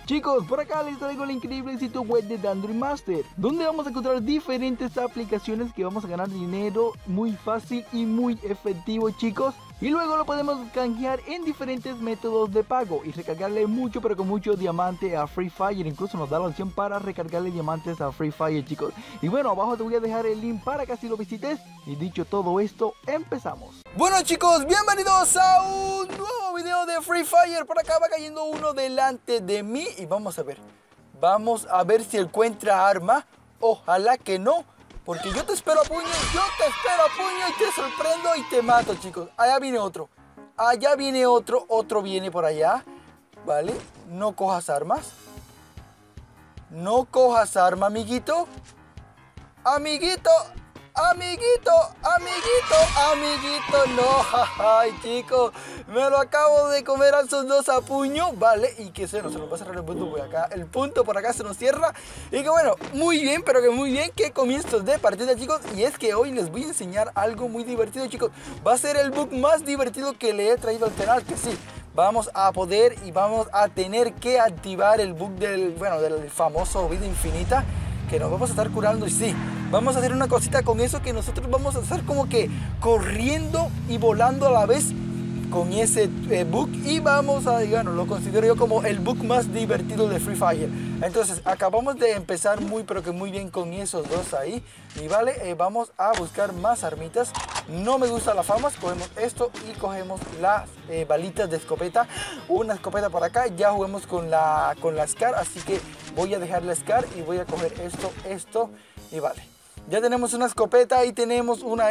Chicos, por acá les traigo el increíble sitio web de Dandruid Master, donde vamos a encontrar diferentes aplicaciones que vamos a ganar dinero muy fácil y muy efectivo, chicos. Y luego lo podemos canjear en diferentes métodos de pago y recargarle mucho, pero con mucho diamante a Free Fire. Incluso nos da la opción para recargarle diamantes a Free Fire, chicos. Y bueno, abajo te voy a dejar el link para que así lo visites. Y dicho todo esto, empezamos. Bueno, chicos, bienvenidos a un nuevo video de Free Fire. Por acá va cayendo uno delante de mí y vamos a ver si encuentra arma. Ojalá que no, porque yo te espero a puño y te sorprendo y te mato, chicos. Allá viene otro, otro viene por allá, ¿vale? No cojas armas, amiguito, no, ay, chicos, me lo acabo de comer a esos dos a puño, ¿vale? Y que se nos va a cerrar el punto por acá, por acá se nos cierra. Y que bueno, muy bien, pero que muy bien, que comienzos de partida, chicos. Y es que hoy les voy a enseñar algo muy divertido, chicos. Va a ser el bug más divertido que le he traído al canal, que sí. Vamos a poder y vamos a tener que activar el bug del famoso vida infinita, que nos vamos a estar curando. Y sí, vamos a hacer una cosita con eso, que nosotros vamos a estar como que corriendo y volando a la vez con ese bug. Y vamos a, lo considero yo como el bug más divertido de Free Fire. Entonces acabamos de empezar pero que muy bien con esos dos ahí. Y vale, vamos a buscar más armitas. No me gustan las famas, cogemos esto y cogemos las balitas de escopeta. Una escopeta por acá, ya juguemos con la SCAR, así que voy a dejar la SCAR y voy a coger esto y vale. Ya tenemos una escopeta y tenemos una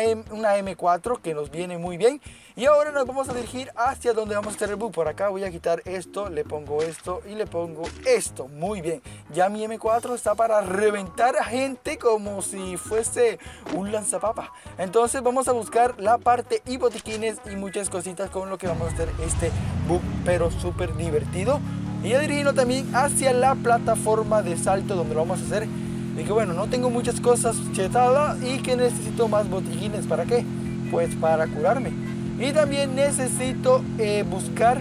M4 que nos viene muy bien. Y ahora nos vamos a dirigir hacia donde vamos a hacer el bug. Por acá voy a quitar esto, le pongo esto y le pongo esto. Muy bien, ya mi M4 está para reventar a gente como si fuese un lanzapapa. Entonces vamos a buscar la parte y botiquines y muchas cositas con lo que vamos a hacer este bug, pero súper divertido. Y ya dirigiendo también hacia la plataforma de salto donde lo vamos a hacer. Y que bueno, no tengo muchas cosas chetadas y que necesito más botiquines. ¿Para qué? Pues para curarme. Y también necesito buscar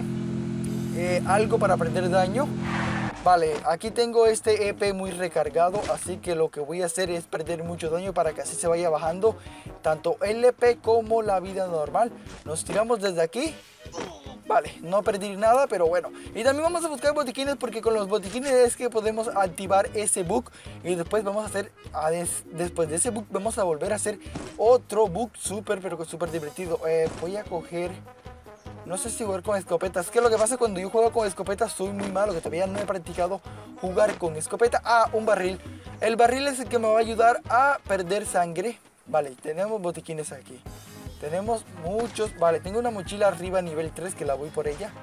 algo para prender daño. Vale, aquí tengo este EP muy recargado, así que lo que voy a hacer es perder mucho daño para que así se vaya bajando tanto el EP como la vida normal. Nos tiramos desde aquí. Vale, no perdí nada, pero bueno. Y también vamos a buscar botiquines, porque con los botiquines es que podemos activar ese bug. Y después vamos a hacer, después de ese bug, vamos a volver a hacer otro bug pero que súper divertido. Voy a coger, no sé si jugar con escopetas. Es que lo que pasa cuando yo juego con escopetas soy muy malo, que todavía no he practicado jugar con escopeta. Un barril. El barril es el que me va a ayudar a perder sangre. Vale, tenemos botiquines aquí. Tenemos muchos, vale, tengo una mochila arriba nivel 3 que la voy por ella.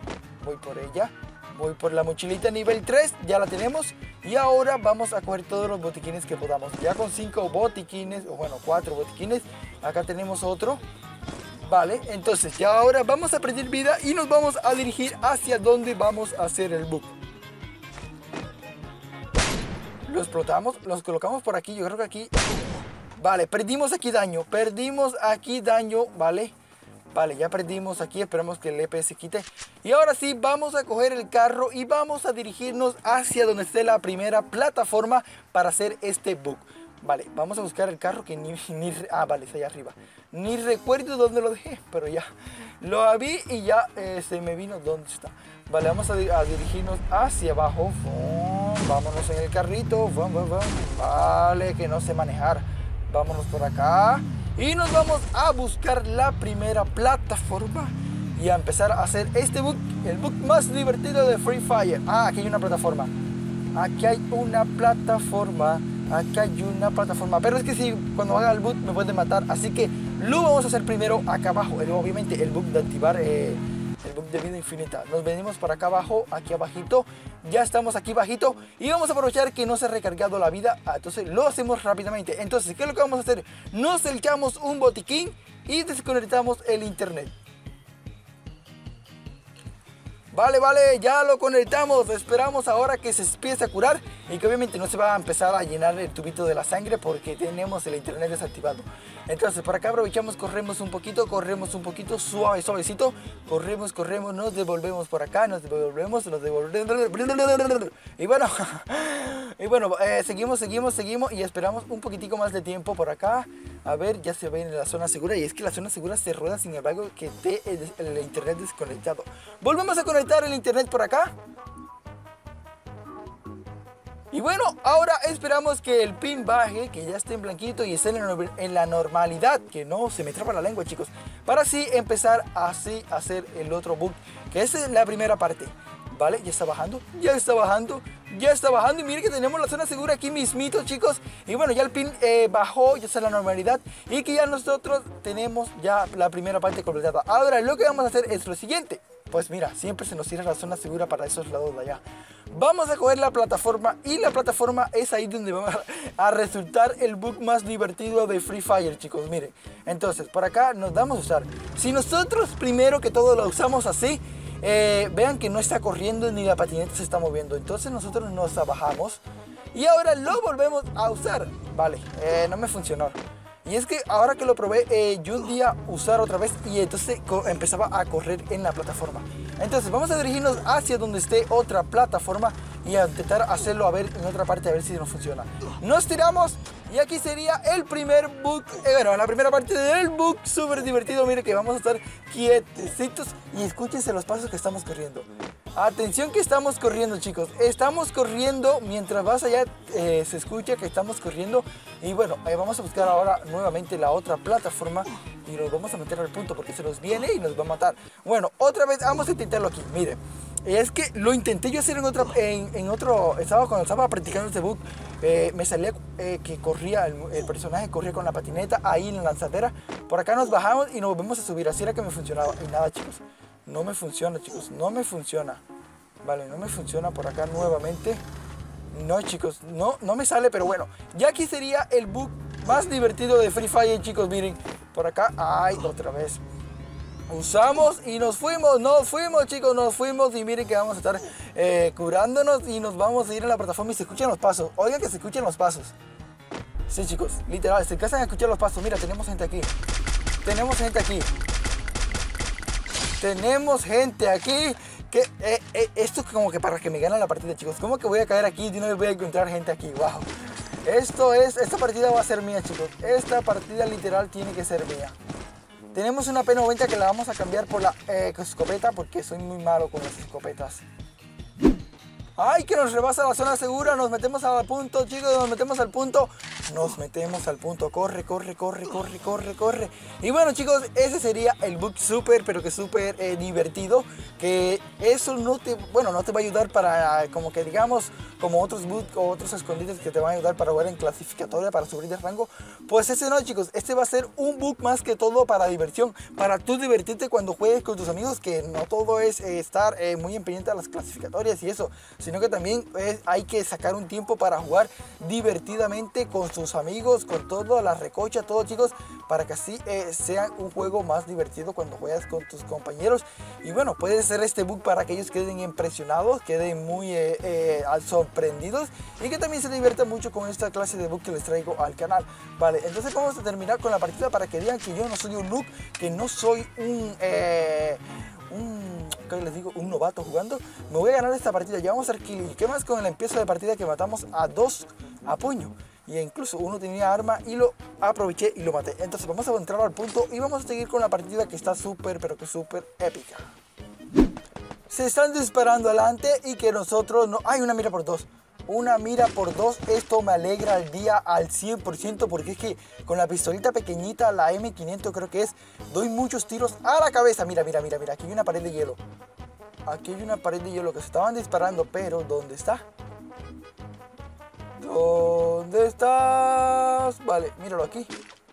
Voy por la mochilita nivel 3, ya la tenemos. Y ahora vamos a coger todos los botiquines que podamos. Ya con 5 botiquines, o bueno, 4 botiquines. Acá tenemos otro. Vale, entonces ya ahora vamos a perder vida y nos vamos a dirigir hacia donde vamos a hacer el bug. Lo explotamos, los colocamos por aquí, yo creo que aquí... Vale, perdimos aquí daño, ¿vale? Vale, ya perdimos aquí, esperamos que el EP se quite. Y ahora sí, vamos a coger el carro y vamos a dirigirnos hacia donde esté la primera plataforma para hacer este bug. Vale, vamos a buscar el carro que vale, está allá arriba. Ni recuerdo dónde lo dejé, pero ya lo vi y ya se me vino dónde está. Vale, vamos a dirigirnos hacia abajo. Vámonos en el carrito. Vale, que no sé manejar. Vámonos por acá y nos vamos a buscar la primera plataforma y a empezar a hacer este bug, el bug más divertido de Free Fire. Aquí hay una plataforma. Pero es que si cuando haga el bug me puede matar, así que lo vamos a hacer primero acá abajo. Obviamente el bug de activar el bug de vida infinita. Nos venimos para acá abajo, aquí abajito. Ya estamos aquí bajito y vamos a aprovechar que no se ha recargado la vida. Entonces lo hacemos rápidamente. Entonces, ¿qué es lo que vamos a hacer? Nos echamos un botiquín y desconectamos el internet. Vale, vale, ya lo conectamos. Esperamos ahora que se empiece a curar y que obviamente no se va a empezar a llenar el tubito de la sangre porque tenemos el internet desactivado. Entonces por acá aprovechamos, corremos un poquito, suave, suavecito. Corremos, nos devolvemos por acá, nos devolvemos. Y bueno, seguimos y esperamos un poquitico más de tiempo por acá. A ver, ya se ve en la zona segura. Y es que la zona segura se rueda, sin embargo, que esté el internet desconectado. Volvemos a conectar el internet por acá. Y bueno, ahora esperamos que el pin baje, que ya esté en blanquito y esté en la normalidad, que no se me traba la lengua, chicos, para así empezar así a hacer el otro bug, que esa es la primera parte. Vale, ya está bajando y miren que tenemos la zona segura aquí mismito, chicos. Y bueno, ya el pin bajó, ya está en la normalidad y que ya nosotros tenemos ya la primera parte completada. Ahora lo que vamos a hacer es lo siguiente. Pues mira, siempre se nos cierra la zona segura para esos lados de allá. Vamos a coger la plataforma y la plataforma es ahí donde va a resultar el bug más divertido de Free Fire, chicos. Miren, entonces por acá nos vamos a usar. Si nosotros primero que todo lo usamos así, vean que no está corriendo ni la patineta se está moviendo. Entonces nosotros nos bajamos y ahora lo volvemos a usar. Vale, no me funcionó. Y es que ahora que lo probé, yo un día usar otra vez y entonces empezaba a correr en la plataforma. Entonces vamos a dirigirnos hacia donde esté otra plataforma y a intentar hacerlo a ver en otra parte, a ver si nos funciona. Nos tiramos y aquí sería el primer bug, bueno, la primera parte del bug súper divertido. Miren que vamos a estar quietecitos y escúchense los pasos que estamos corriendo. Atención que estamos corriendo, chicos. Estamos corriendo mientras vas allá, se escucha que estamos corriendo. Y bueno, vamos a buscar ahora nuevamente la otra plataforma y nos vamos a meter al punto porque se nos viene y nos va a matar. Bueno, otra vez vamos a intentarlo aquí. Miren, es que lo intenté yo hacer cuando estaba practicando este bug. Me salía que corría, el personaje corría con la patineta ahí en la lanzadera. Por acá nos bajamos y nos volvemos a subir. Así era que me funcionaba. Y nada, chicos. No me funciona, chicos, no me funciona. Vale, no me funciona por acá nuevamente. No, chicos, no me sale, pero bueno. Ya aquí sería el bug más divertido de Free Fire, chicos. Miren, por acá, ay, otra vez. Usamos y nos fuimos, chicos, nos fuimos. Y miren que vamos a estar curándonos y nos vamos a ir a la plataforma y se escuchan los pasos. Oigan que se escuchen los pasos. Sí, chicos, literal, se alcanzan a escuchar los pasos. Mira, tenemos gente aquí. Tenemos gente aquí que esto es como que para que me gane la partida, chicos. ¿Cómo que voy a caer aquí y de una vez voy a encontrar gente aquí? Wow. Esta partida va a ser mía, chicos. Esta partida literal tiene que ser mía. Tenemos una P90 que la vamos a cambiar por la escopeta porque soy muy malo con las escopetas. ¡Ay, que nos rebasa la zona segura! Nos metemos al punto, chicos, nos metemos al punto. Corre. Y bueno, chicos, ese sería el bug súper, pero que súper divertido. Que eso no te va a ayudar para, como que digamos, como otros bugs o otros escondites que te van a ayudar para jugar en clasificatoria, para subir de rango. Pues ese no, chicos, este va a ser un bug más que todo para diversión. Para tú divertirte cuando juegues con tus amigos, que no todo es estar muy empeñado a las clasificatorias y eso, sino que también hay que sacar un tiempo para jugar divertidamente con sus amigos, con toda la recocha, todo, chicos, para que así sea un juego más divertido cuando juegas con tus compañeros. Y bueno, puede ser este bug para que ellos queden impresionados, queden muy sorprendidos y que también se diviertan mucho con esta clase de bug que les traigo al canal. Vale, entonces vamos a terminar con la partida para que digan que yo no soy un noob, que no soy ¿qué les digo? Un novato jugando. Me voy a ganar esta partida. Ya vamos a ver qué más con el empiezo de partida, que matamos a 2 a puño. Y incluso uno tenía arma y lo aproveché y lo maté. Entonces vamos a entrar al punto y vamos a seguir con la partida que está súper, pero que súper épica. Se están disparando adelante y que nosotros no... ¡Ay, una mira por 2! Una mira por 2, esto me alegra el día al 100% porque es que con la pistolita pequeñita, la M500 creo que es, doy muchos tiros a la cabeza. Mira, aquí hay una pared de hielo. Aquí hay una pared de hielo que se estaban disparando, pero ¿dónde está? ¿Dónde estás? Vale, míralo aquí.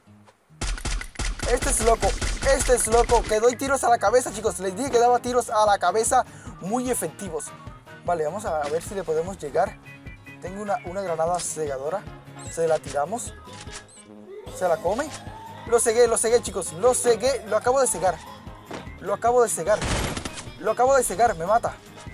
Este es loco, que doy tiros a la cabeza, chicos. Les dije que daba tiros a la cabeza muy efectivos. Vale, vamos a ver si le podemos llegar. Tengo una granada cegadora. Se la tiramos. Se la come. Lo cegué, chicos. Lo cegué. Lo acabo de cegar. Lo acabo de cegar, me mata.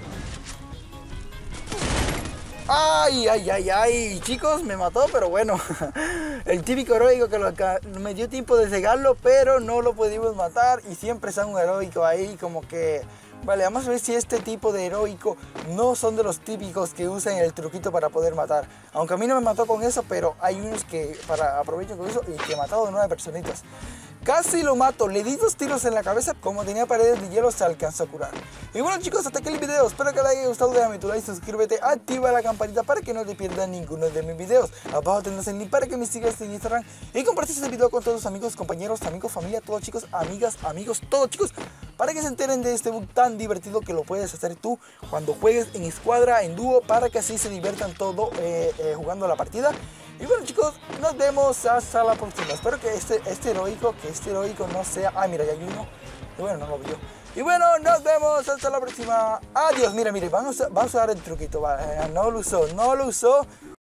Ay, ay, ay, ay, chicos, me mató, pero bueno. El típico heroico que me dio tiempo de cegarlo, pero no lo pudimos matar. Y siempre está un heroico ahí como que... Vale, vamos a ver si este tipo de heroico no son de los típicos que usan el truquito para poder matar. Aunque a mí no me mató con eso, pero hay unos que aprovechan con eso y que he matado de 9 personitas. Casi lo mato, le di 2 tiros en la cabeza, como tenía paredes de hielo se alcanzó a curar. Y bueno chicos, hasta aquí el video, espero que les haya gustado, déjame tu like, suscríbete, activa la campanita para que no te pierdas ninguno de mis videos. Abajo tendrás el link para que me sigas en Instagram y compartas este video con todos tus amigos, compañeros, familia, todos chicos, amigas, amigos, todos chicos, para que se enteren de este bug tan divertido que lo puedes hacer tú cuando juegues en escuadra, en dúo, para que así se diviertan todo jugando la partida. Y bueno chicos, nos vemos hasta la próxima. Espero que este heroico no sea... Ah, mira, ya hay uno. Y bueno, no lo vio. Y bueno, nos vemos hasta la próxima. Adiós, mira, vamos a dar el truquito. Vale, no lo usó.